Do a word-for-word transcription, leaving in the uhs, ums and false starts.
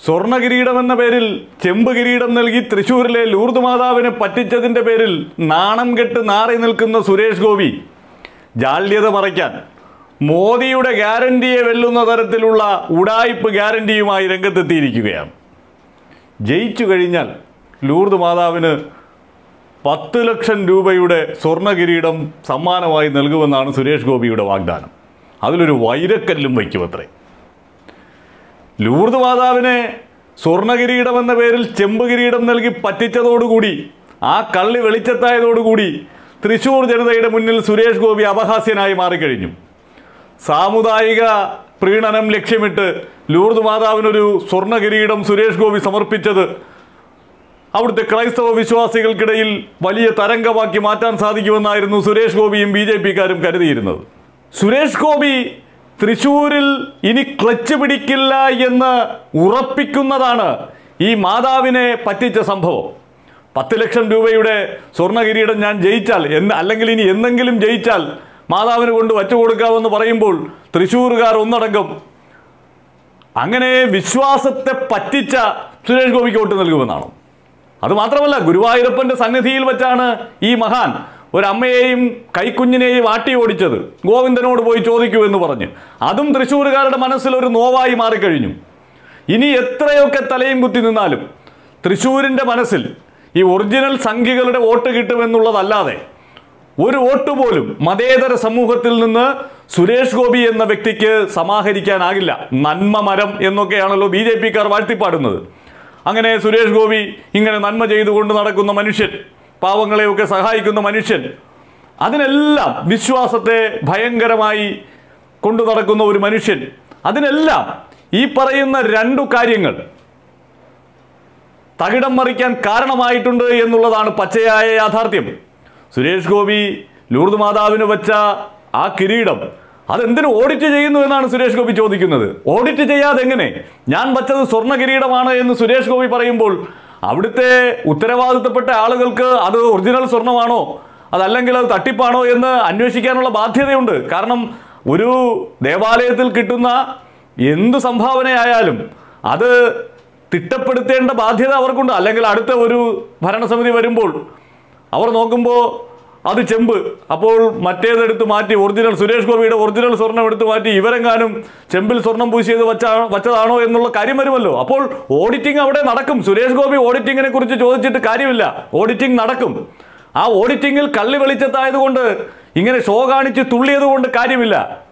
സ്വർണ്ണ കിരീടം എന്ന പേരിൽ ചെമ്പ് കിരീടം നൽകി തൃശ്ശൂരിലെ ലൂർദ് മാതാവിനെ പറ്റിച്ചതിൻ്റെ പേരിൽ നാണം കെട്ട് നാറി നിൽക്കുന്ന സുരേഷ് ഗോപി ജാള്യത മറയ്ക്കാൻ മോദിയുടെ ഗ്യാരണ്ടിയെ വെല്ലുന്ന തരത്തിലുള്ള ഉഡായിപ്പ് ഗ്യാരണ്ടിയുമായി രംഗത്തെത്തിയിരിക്കുകയാണ്. ജയിച്ചു കഴിഞ്ഞാൽ ലൂർദ് മാതാവിന് പത്ത് ലക്ഷം രൂപയുടെ സ്വർണ്ണ കിരീടം സമ്മാനമായി നൽകുമെന്നാണ് സുരേഷ് ഗോപിയുടെ വാഗ്ദാനം. അതിലൊരു വൈരക്കല്ലും വയ്ക്കുമത്രേ. ലൂർദ് മാതാവിനെ സ്വർണ്ണ കിരീടം എന്ന പേരിൽ ചെമ്പ് കിരീടം നൽകി പറ്റിച്ചതോടുകൂടി, ആ കള്ളി വെളിച്ചത്തായതോടുകൂടി തൃശ്ശൂർ ജനതയുടെ മുന്നിൽ സുരേഷ് ഗോപി അപഹാസ്യനായി മാറിക്കഴിഞ്ഞു. സാമുദായിക പ്രീണനം ലക്ഷ്യമിട്ട് ലൂർദ് മാതാവിനൊരു സ്വർണ്ണ കിരീടം സുരേഷ് ഗോപി സമർപ്പിച്ചത് അവിടുത്തെ ക്രൈസ്തവ വിശ്വാസികൾക്കിടയിൽ വലിയ തരംഗമാക്കി മാറ്റാൻ സാധിക്കുമെന്നായിരുന്നു സുരേഷ് ഗോപിയും ബി ജെ പിക്കാരും കരുതിയിരുന്നത്. സുരേഷ് ഗോപി തൃശ്ശൂരിൽ ഇനി ക്ലച്ച് പിടിക്കില്ല എന്ന് ഉറപ്പിക്കുന്നതാണ് ഈ മാതാവിനെ പറ്റിച്ച സംഭവം. പത്ത് ലക്ഷം രൂപയുടെ സ്വർണ്ണ കിരീടം ഞാൻ ജയിച്ചാൽ എന്ന്, അല്ലെങ്കിൽ ഇനി എന്തെങ്കിലും ജയിച്ചാൽ മാതാവിന് കൊണ്ട് വച്ചു കൊടുക്കാമെന്ന് പറയുമ്പോൾ തൃശ്ശൂരുകാർ ഒന്നടങ്കം അങ്ങനെ വിശ്വാസത്തെ പറ്റിച്ച സുരേഷ് ഗോപിക്ക് വോട്ട് നൽകുമെന്നാണ്. അതുമാത്രമല്ല, ഗുരുവായൂരപ്പൻ്റെ സന്നിധിയിൽ വെച്ചാണ് ഈ മഹാൻ ഒരമ്മയെയും കൈക്കുഞ്ഞിനെയും ആട്ടി ഓടിച്ചത്. ഗോവിന്ദനോട് പോയി ചോദിക്കൂ എന്ന് പറഞ്ഞ്. അതും തൃശ്ശൂരുകാരുടെ മനസ്സിലൊരു നോവായി മാറിക്കഴിഞ്ഞു. ഇനി എത്രയൊക്കെ തലയും കുത്തി നിന്നാലും തൃശ്ശൂരിൻ്റെ മനസ്സിൽ ഈ ഒറിജിനൽ സംഖ്യകളുടെ വോട്ട് കിട്ടുമെന്നുള്ളതല്ലാതെ ഒരു വോട്ട് പോലും മതേതര സമൂഹത്തിൽ നിന്ന് സുരേഷ് ഗോപി എന്ന വ്യക്തിക്ക് സമാഹരിക്കാനാകില്ല. നന്മ മരം എന്നൊക്കെയാണല്ലോ ബി ജെ പിക്കാർ വാഴ്ത്തിപ്പാടുന്നത്. അങ്ങനെ സുരേഷ് ഗോപി ഇങ്ങനെ നന്മ ചെയ്തുകൊണ്ട് നടക്കുന്ന മനുഷ്യൻ, പാവങ്ങളെയൊക്കെ സഹായിക്കുന്ന മനുഷ്യൻ, അതിനെല്ലാം വിശ്വാസത്തെ ഭയങ്കരമായി കൊണ്ടു നടക്കുന്ന ഒരു മനുഷ്യൻ, അതിനെല്ലാം ഈ പറയുന്ന രണ്ടു കാര്യങ്ങൾ തകിടം മറിക്കാൻ കാരണമായിട്ടുണ്ട് എന്നുള്ളതാണ് പച്ചയായ യാഥാർത്ഥ്യം. സുരേഷ് ഗോപി ലൂർദ് മാതാവിന് വെച്ച ആ കിരീടം അതെന്തിനു ഓഡിറ്റ് ചെയ്യുന്നു എന്നാണ് സുരേഷ് ഗോപി ചോദിക്കുന്നത്. ഓഡിറ്റ് ചെയ്യാതെ എങ്ങനെ? ഞാൻ വച്ചത് സ്വർണ്ണ കിരീടമാണ് എന്ന് സുരേഷ് ഗോപി പറയുമ്പോൾ അവിടുത്തെ ഉത്തരവാദിത്തപ്പെട്ട ആളുകൾക്ക് അത് ഒറിജിനൽ സ്വർണ്ണമാണോ അതല്ലെങ്കിൽ അത് തട്ടിപ്പാണോ എന്ന് അന്വേഷിക്കാനുള്ള ബാധ്യതയുണ്ട്. കാരണം ഒരു ദേവാലയത്തിൽ കിട്ടുന്ന എന്ത് സംഭാവനയായാലും അത് തിട്ടപ്പെടുത്തേണ്ട ബാധ്യത അവർക്കുണ്ട്. അല്ലെങ്കിൽ അടുത്ത ഒരു ഭരണസമിതി വരുമ്പോൾ അവർ നോക്കുമ്പോൾ അത് ചെമ്പ്, അപ്പോൾ മറ്റേതെടുത്ത് മാറ്റി ഒറിജിനൽ സുരേഷ് ഗോപിയുടെ ഒറിജിനൽ സ്വർണം എടുത്ത് മാറ്റി ഇവരെങ്ങാനും ചെമ്പിൽ സ്വർണം പൂശിയത് വച്ചാ വച്ചതാണോ എന്നുള്ള കാര്യം വരുമല്ലോ. അപ്പോൾ ഓഡിറ്റിംഗ് അവിടെ നടക്കും. സുരേഷ് ഗോപി ഓഡിറ്റിങ്ങിനെ കുറിച്ച് ചോദിച്ചിട്ട് കാര്യമില്ല, ഓഡിറ്റിംഗ് നടക്കും. ആ ഓഡിറ്റിങ്ങിൽ കള്ളി വെളിച്ചത്തായതുകൊണ്ട്, ഇങ്ങനെ ഷോ കാണിച്ച് തുള്ളിയത് കൊണ്ട് കാര്യമില്ല.